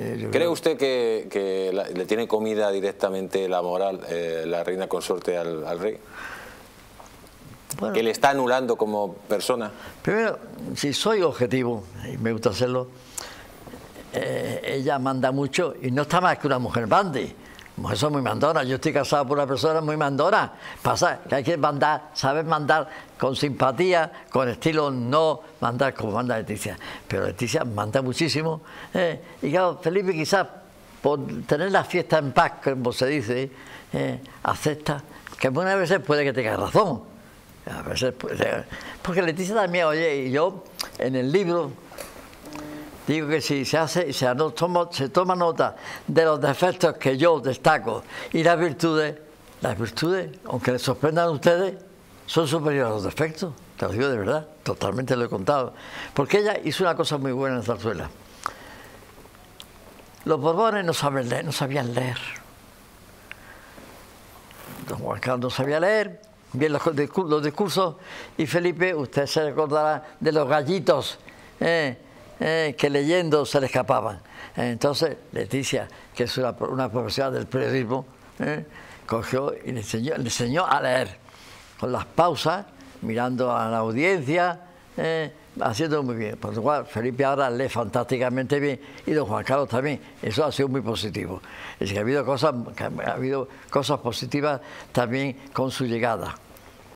¿Cree usted que le tiene comida directamente la moral, la reina consorte al rey? Bueno, ¿que le está anulando como persona? Primero, si soy objetivo, y me gusta hacerlo, ella manda mucho y no está más que una mujer mande. Mujeres son muy mandonas. Yo estoy casado por una persona muy mandona. Pasa que hay que mandar, saber mandar con simpatía, con estilo, no mandar como manda Leticia. Pero Leticia manda muchísimo. Y claro, Felipe quizás por tener la fiesta en paz, como se dice, acepta que algunas veces puede que tenga razón. A veces puede, porque Leticia también, oye, y yo en el libro digo que si se toma nota de los defectos que yo destaco y las virtudes, aunque les sorprendan a ustedes, son superiores a los defectos. Te lo digo de verdad, totalmente lo he contado. Porque ella hizo una cosa muy buena en Zarzuela. Los Borbones no sabían leer. Don Juan Carlos no sabía leer bien los discursos, y Felipe, usted se recordará de los gallitos que leyendo se le escapaban. Entonces Leticia, que es una profesional del periodismo, cogió y le enseñó a leer, con las pausas, mirando a la audiencia, haciendo muy bien. Por lo cual Felipe ahora lee fantásticamente bien, y don Juan Carlos también. Eso ha sido muy positivo. Es que ha habido cosas positivas también con su llegada.